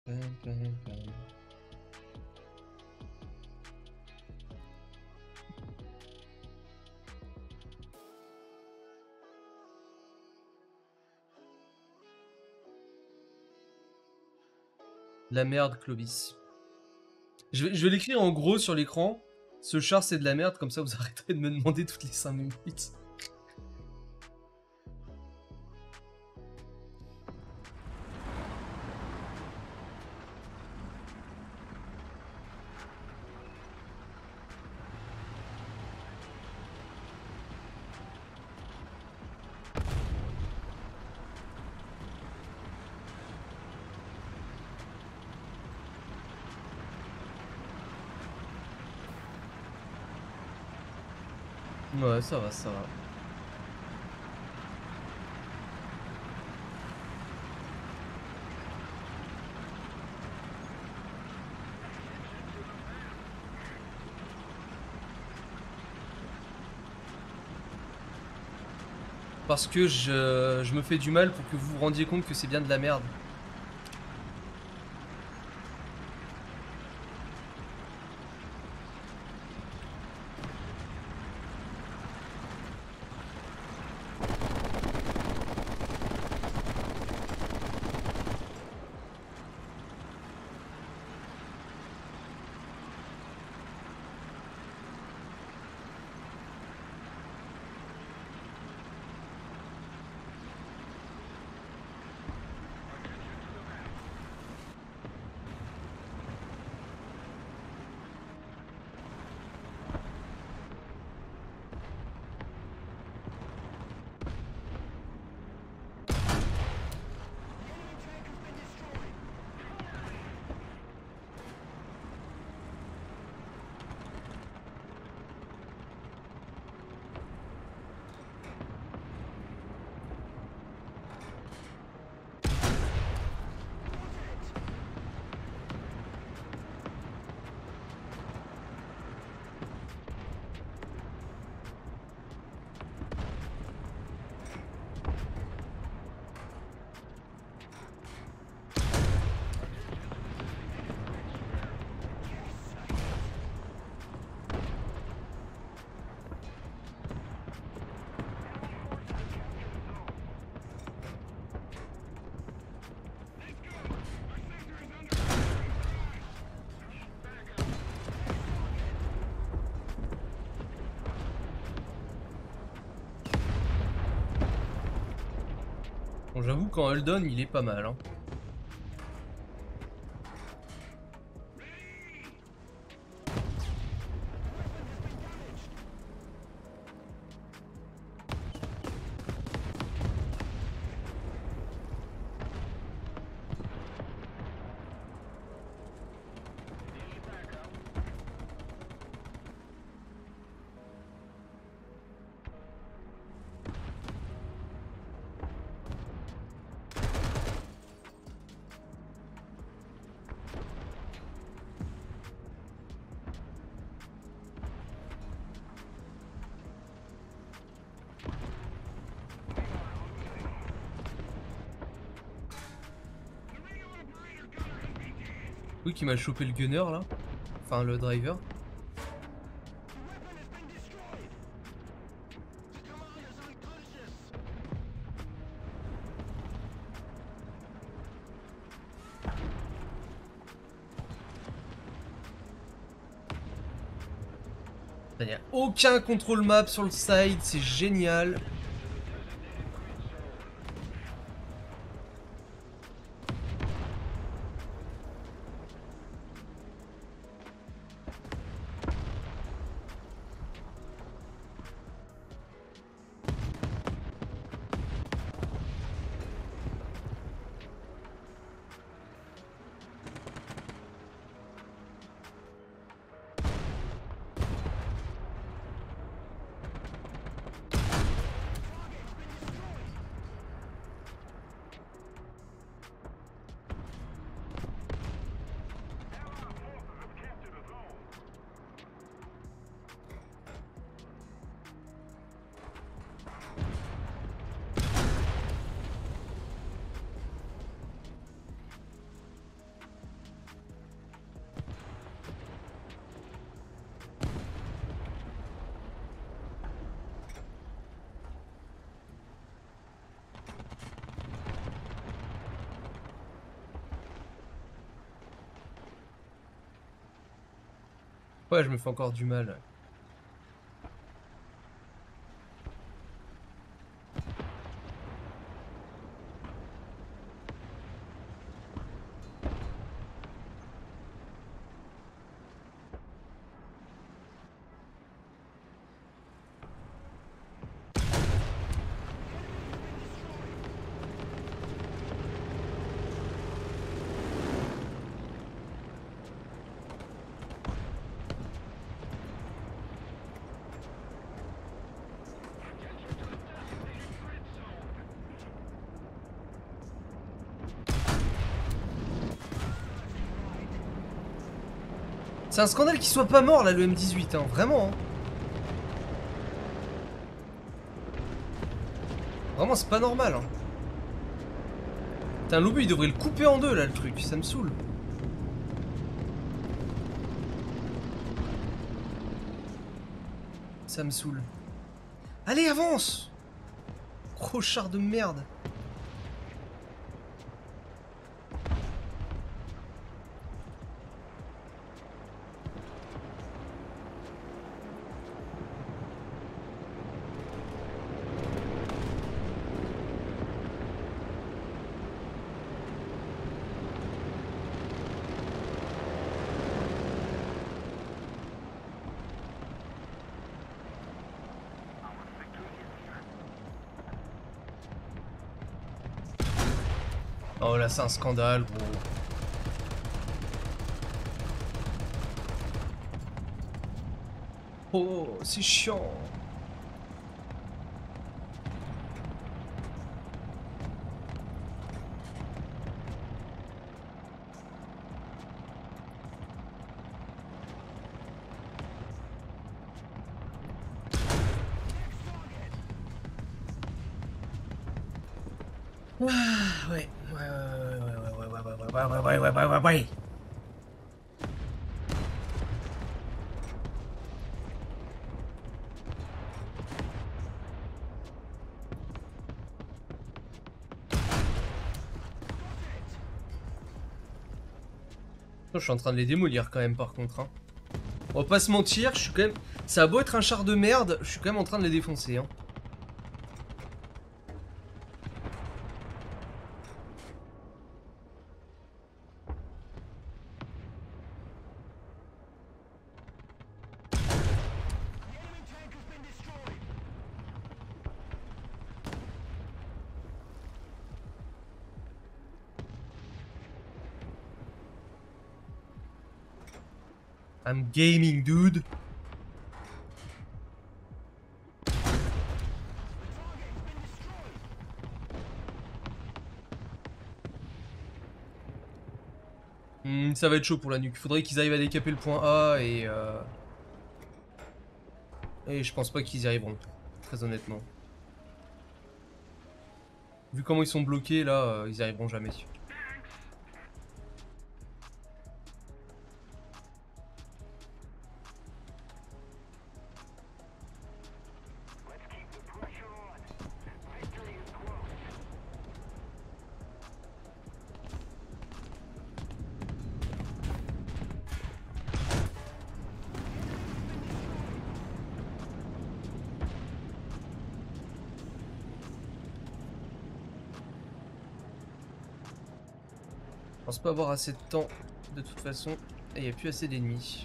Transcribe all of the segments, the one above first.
La merde, Clovis. Je vais l'écrire en gros sur l'écran. Ce char, c'est de la merde, comme ça vous arrêterez de me demander toutes les 5 minutes. Ouais, ça va, ça va. Parce que je me fais du mal pour que vous vous rendiez compte que c'est bien de la merde. Bon, j'avoue qu'en hold on, il est pas mal, hein. Oui, qui m'a chopé le gunner là. Enfin, le driver. Il n'y a aucun contrôle map sur le side, c'est génial. Ouais, je me fais encore du mal. C'est un scandale qu'il soit pas mort là, le M18, hein, vraiment. Hein. Vraiment, c'est pas normal. Hein. Putain, l'obus, il devrait le couper en deux là, le truc, ça me saoule. Ça me saoule. Allez, avance! Gros char de merde. Oh là, c'est un scandale, gros. Oh, c'est chiant. Ah, ouais. Ouais. Je suis en train de les démolir quand même par contre. Hein. On va pas se mentir, je suis quand même... Ça a beau être un char de merde, je suis quand même en train de les défoncer. Hein. I'm gaming, dude. Ça va être chaud pour la nuque. Faudrait qu'ils arrivent à décaper le point A et... Et je pense pas qu'ils y arriveront. Très honnêtement. Vu comment ils sont bloqués là, ils y arriveront jamais. Je pense pas avoir assez de temps de toute façon. Et il n'y a plus assez d'ennemis.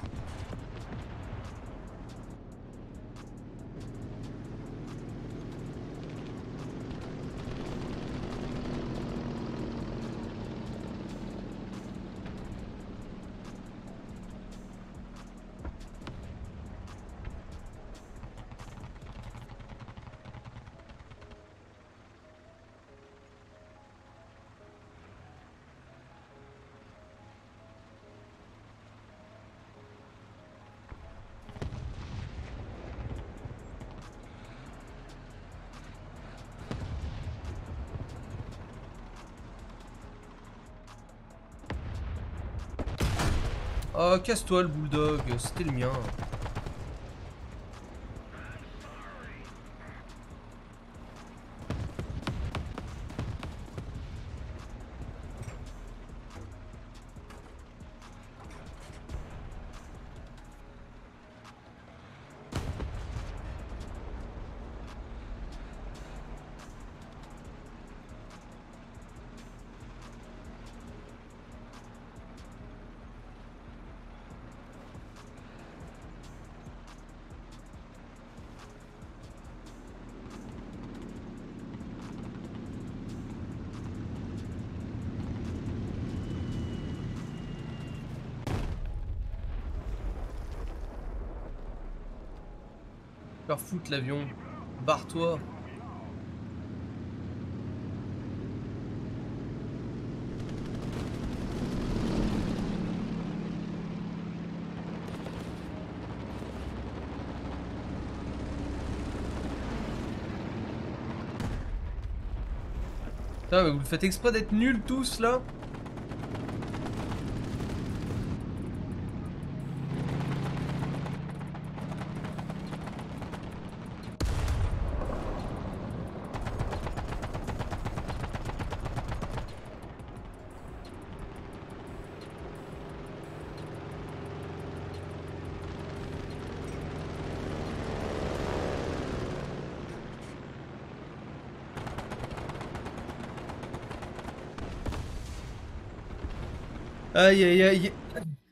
Oh, casse-toi le bulldog, c'était le mien. Faire foutre l'avion. Barre-toi. Putain, mais vous le faites exprès d'être nuls tous là? Aïe aïe aïe.